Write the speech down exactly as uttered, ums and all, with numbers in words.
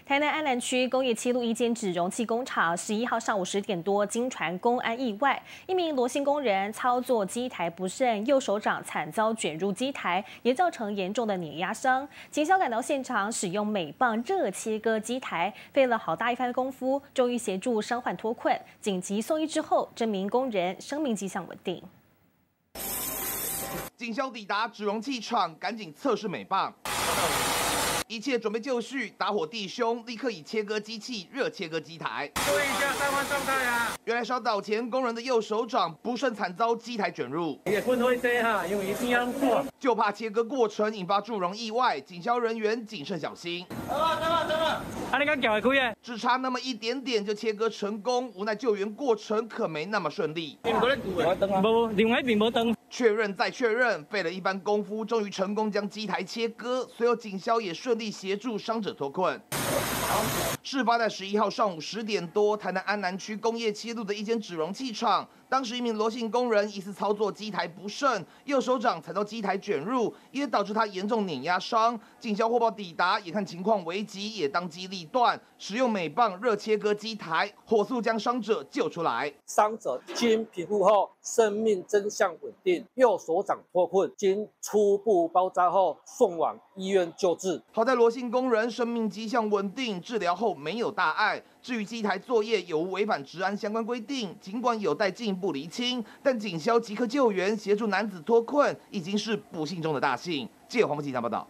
台南安南区工业七路一间纸容器工厂，十一号上午十点多，经传公安意外，一名罗姓工人操作机台不慎，右手掌惨遭卷入机台，也造成严重的碾压伤。警消赶到现场，使用镁棒热切割机台，费了好大一番功夫，终于协助伤患脱困。紧急送医之后，这名工人生命迹象稳定。 警消抵达纸容器厂，赶紧测试镁棒。 一切准备就绪，打火弟兄立刻以切割机器热切割机台。注意一下上方状态啊！原来稍早前工人的右手掌不慎惨遭机台卷入， 也分会这哈，因为一定要做， 就怕切割过程引发祝融意外，警消人员谨慎小心。等等等等， 啊，你敢撬会开耶？ 只差那么一点点就切割成功，无奈救援过程可没那么顺利。 无，另外一边无灯。 确认再确认，费了一番功夫，终于成功将机台切割。随后警消也顺利协助伤者脱困。事发在十一号上午十点多，台南安南区工业七路的一间纸容器厂，当时一名罗姓工人疑似操作机台不慎，右手掌踩到机台卷入，也导致他严重碾压伤。警消获报抵达，也看情况危急，也当机立断，使用镁棒热切割机台，火速将伤者救出来。 伤者经评估后，生命真相稳定。 右手掌脱困，经初步包扎后送往医院救治。 好在罗姓工人生命迹象稳定，治疗后没有大碍。至于机台作业有无违反职安相关规定，尽管有待进一步厘清，但警消即刻救援，协助男子脱困，已经是不幸中的大幸。记者黄木记者报道。